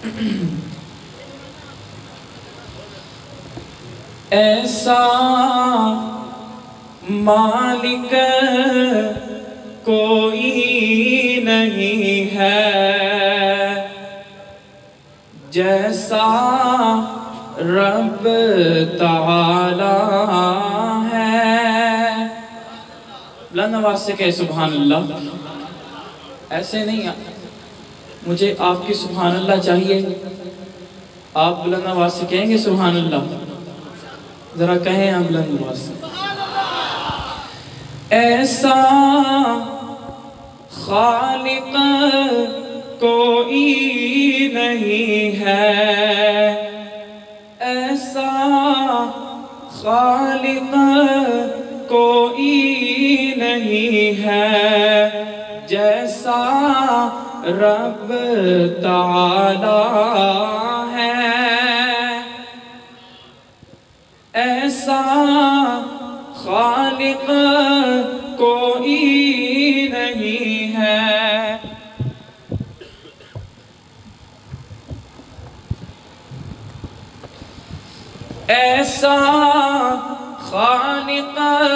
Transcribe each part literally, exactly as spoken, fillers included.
ایسا مالک کوئی نہیں ہے جیسا رب تعالی ہے۔ بلند آواز سے کہے سبحان اللہ۔ ایسے نہیں، مجھے آپ کی سبحان اللہ چاہیے۔ آپ بلند آواز سے کہیں گے سبحان اللہ؟ ذرا کہیں آپ بلند آواز سے۔ ایسا خالق کوئی نہیں ہے، ایسا خالق کوئی نہیں ہے جیسا رب تعالی ہے۔ ایسا خالق کوئی نہیں ہے، ایسا خالق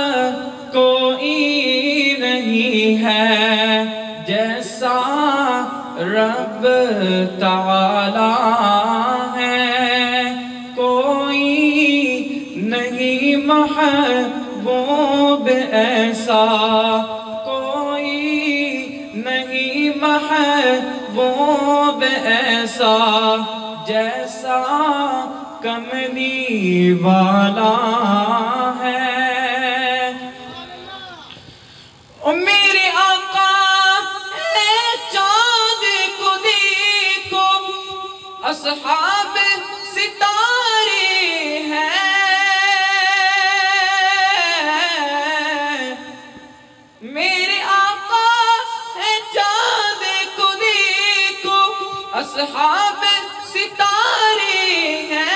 کوئی نہیں ہے جیسا رب تعالی ہے۔ کوئی نہیں محبوب ایسا، کوئی نہیں محبوب ایسا جیسا کملی والا ہے۔ او میرے آقا اے چاند کو دیکھو، اصحاب ستارے ہیں۔ میرے آقا اے چاند کو دیکھو، اصحاب ستارے ہیں۔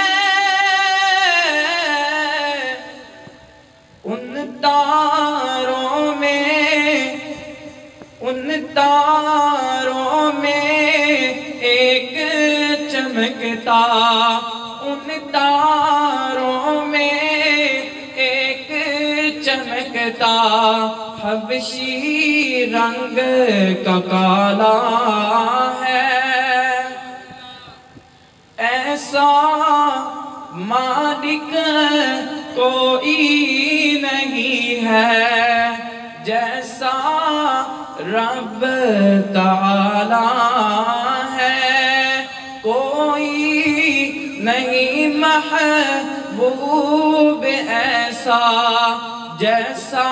ان تاروں میں ان تاروں میں ایک چمکتا، ان تاروں میں ایک چمکتا حبشی رنگ کا کالا ہے۔ ایسا مالک کوئی نہیں ہے جیسا رب تعالی ہے۔ کوئی نہیں محبوب ایسا جیسا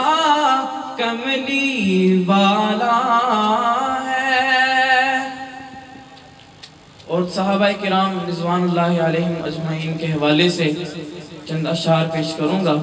کملی والا ہے۔ اور صحابہ کرام رضوان اللہ علیہم اجمعین کے حوالے سے چند اشعار پیش کروں گا۔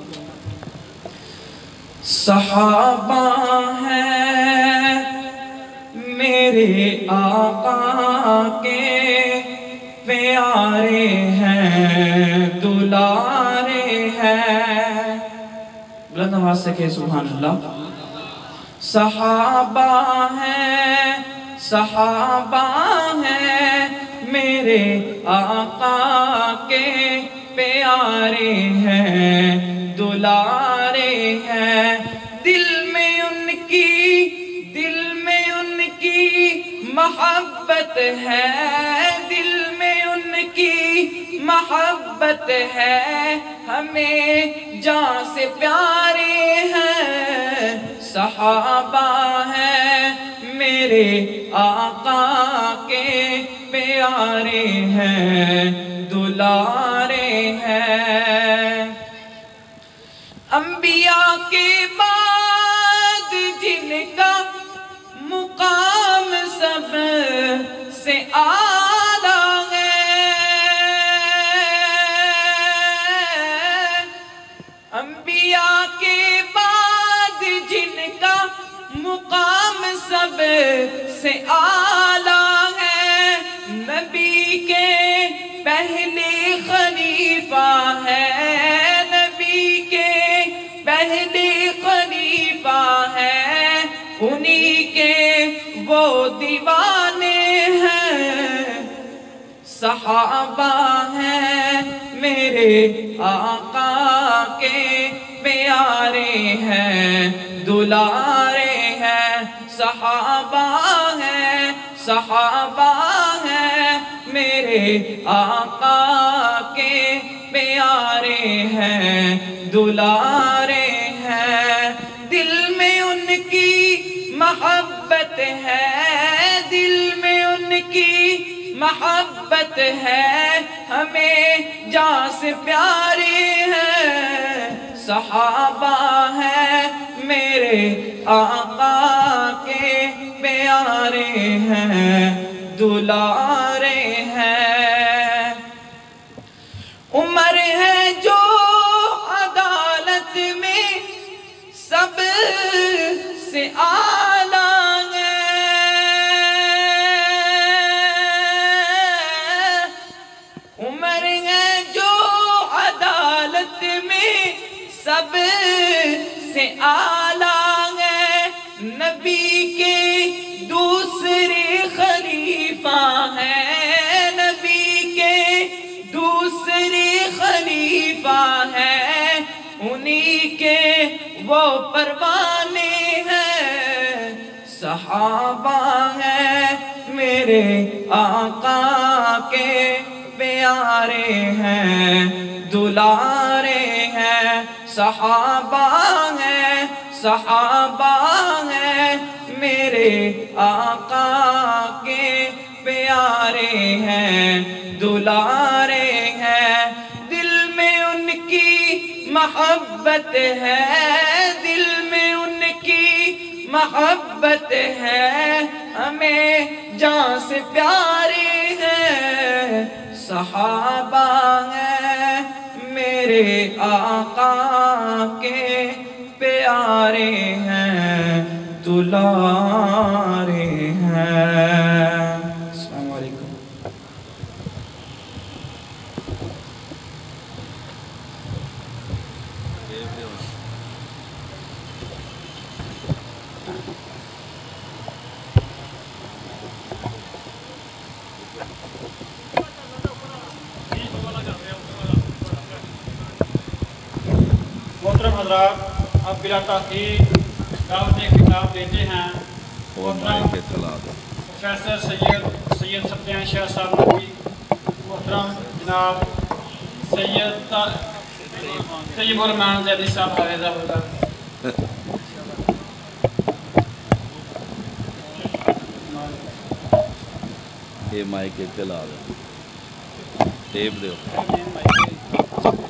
صحابہ ہیں میرے آقا کے پیارے ہیں، دلارے ہیں۔ بلند آواز سے کہے سبحان اللہ۔ صحابہ ہیں صحابہ ہیں میرے آقا کے پیارے ہیں، دلارے ہیں۔ دل میں ان کی دل میں ان کی محبت ہے، دل میں ان کی محبت ہے، ہمیں جان سے پیارے ہیں۔ صحابہ ہیں میرے آقا کے پیارے ہیں، دلارے ہیں۔ انبیاء کے بعد جن کا مقام سب سے اعلیٰ ہے، انبیاء کے بعد جن کا مقام سب سے اعلیٰ ہے، نبی کے پہلے خلیفہ ہے، نبی کے پہلے خلیفہ ہے، انہی کے وہ دیوانے ہیں۔ صحابہ ہیں میرے آقا کے پیارے ہیں دلارے ہیں صحابہ ہیں صحابہ ہیں میرے آقا کے پیارے ہیں دلارے ہیں دل میں ان کی محبت ہے دل میں ان کی محبت ہے ہمیں جان سے پیارے ہیں صحابہ ہیں میرے آقا کے پیارے ہیں دلارے ہیں عمر ہے جو عدالت میں سب سے اعلیٰ ہے عمر ہے جو عدالت میں سب سے اعلیٰ ہے نبی کے دوسرے خلیفہ ہیں نبی کے دوسرے خلیفہ ہیں انہی کے وہ پروانے ہیں صحابہ ہیں میرے آقا کے پیارے ہیں دلارے ہیں صحابہ ہیں صحابہ ہیں میرے آقا کے پیارے ہیں دلارے ہیں دل میں ان کی محبت ہے دل میں ان کی محبت ہے ہمیں جان سے پیارے ہیں صحابہ ہیں میرے آقا کے پیارے ہیں دلارے ہیں السلام علیکم محترم حضرات اب بلا تاخیر دعوت خطاب دیتے ہیں محترم پروفیسر سید سید ستیان شاہ صاحب نقوی محترم جناب سید طیب الرحمان زیدی صاحب حفظہ اللہ یہ مائک اتنے لا دو ٹیپ دیو